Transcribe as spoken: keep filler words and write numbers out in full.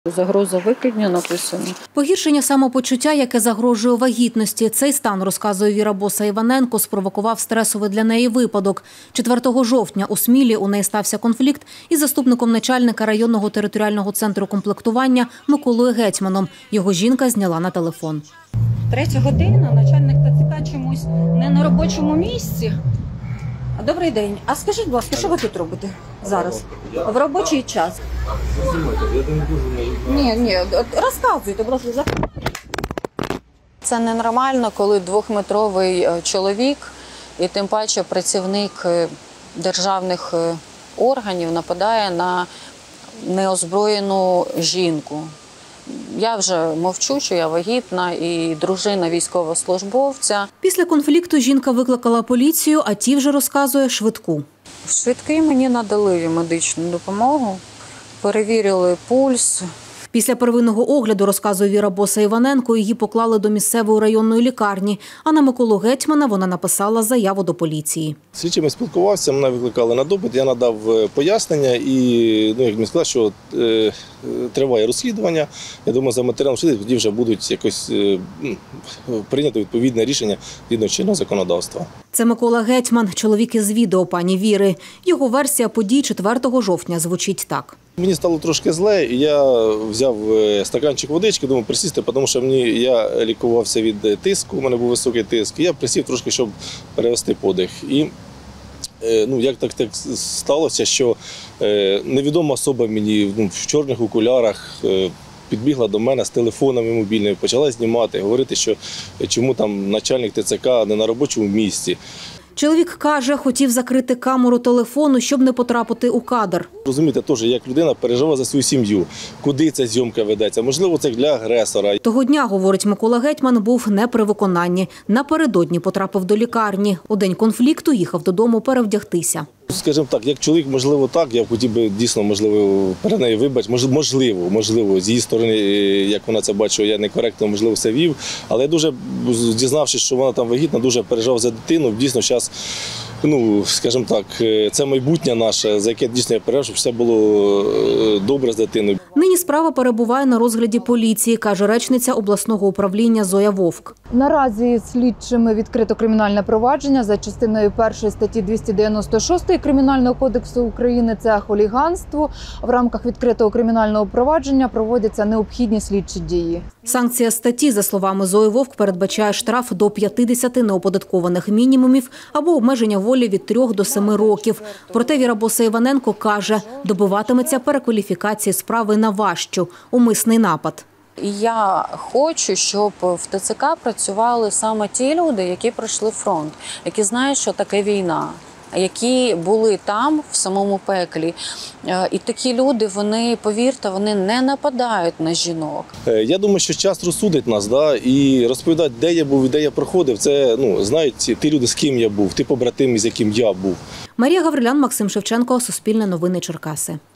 Загроза викидня написано. Погіршення самопочуття, яке загрожує вагітності. Цей стан, розказує Віра Боса-Іваненко, спровокував стресовий для неї випадок. четвертого жовтня у Смілі у неї стався конфлікт із заступником начальника районного територіального центру комплектування Миколою Гетьманом. Його жінка зняла на телефон. Третя година, начальник ТЦК чомусь не на робочому місці. Добрий день. А скажіть, будь ласка, що ви тут робите зараз? В робочий час? Ні, ні, розказуйте, будь ласка. Це ненормально, коли двохметровий чоловік і тим паче працівник державних органів нападає на неозброєну жінку. Я вже мовчу, що я вагітна і дружина військовослужбовця. Після конфлікту жінка викликала поліцію, а ті вже, розказує, швидку. Швидкі мені надали медичну допомогу, перевірили пульс. Після первинного огляду, розказує Віра Боса-Іваненко, її поклали до місцевої районної лікарні, а на Миколу Гетьмана вона написала заяву до поліції. З слідчими спілкувався, мене викликали на допит, я надав пояснення і, ну, як мені сказали, що е, триває розслідування. Я думаю, за матеріалом слідства тоді вже будуть якось е, прийнято відповідне рішення згідно чинного законодавства. Це Микола Гетьман, чоловік із відео пані Віри. Його версія подій четвертого жовтня звучить так. Мені стало трошки зле, і я взяв стаканчик водички, думав присісти, тому що мені, я лікувався від тиску, у мене був високий тиск, і я присів трошки, щоб перевести подих. І ну, як так, так сталося, що невідома особа мені ну, в чорних окулярах підбігла до мене з телефонами мобільними, почала знімати, говорити, що чому там начальник ТЦК не на робочому місці. Чоловік каже, хотів закрити камеру телефону, щоб не потрапити у кадр. Розумієте, теж, як людина переживає за свою сім'ю, куди ця зйомка ведеться, можливо, це для агресора. Того дня, говорить Микола Гетьман, був не при виконанні. Напередодні потрапив до лікарні. У день конфлікту їхав додому перевдягтися. Скажімо так, як чоловік, можливо, так, я хотів би дійсно, можливо, перед нею вибач, можливо, можливо, з її сторони, як вона це бачила, я некоректно, можливо, все вів, але я дуже, дізнавшись, що вона там вагітна, дуже переживав за дитину, дійсно, зараз, ну, скажімо так, це майбутнє наше, за яке дійсно я переживав, щоб все було добре з дитиною. Нині справа перебуває на розгляді поліції, каже речниця обласного управління Зоя Вовк. Наразі слідчими відкрито кримінальне провадження за частиною першої статті двісті дев'яносто шість Кримінального кодексу України – це хуліганство. В рамках відкритого кримінального провадження проводяться необхідні слідчі дії. Санкція статті, за словами Зої Вовк, передбачає штраф до п'ятдесяти неоподаткованих мінімумів або обмеження волі від трьох до семи років. Проте Віра Боса-Іваненко каже, добиватиметься перекваліфікації справи на важчу – умисний напад. Я хочу, щоб в ТЦК працювали саме ті люди, які пройшли фронт, які знають, що таке війна, які були там, в самому пеклі. І такі люди, вони, повірте, вони не нападають на жінок. Я думаю, що час розсудить нас, да, і розповідати, де я був і де я проходив, це, ну, знають ті люди, з ким я був, ті побратими, з яким я був. Марія Гаврилян, Максим Шевченко, Суспільне новини, Черкаси.